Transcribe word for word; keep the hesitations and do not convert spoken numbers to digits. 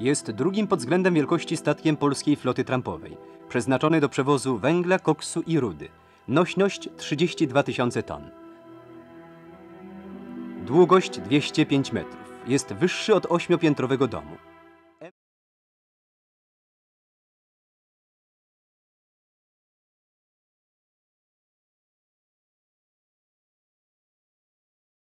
Jest drugim pod względem wielkości statkiem polskiej floty trampowej, przeznaczony do przewozu węgla, koksu i rudy. Nośność trzydzieści dwa tysiące ton. Długość dwieście pięć metrów. Jest wyższy od ośmiopiętrowego domu.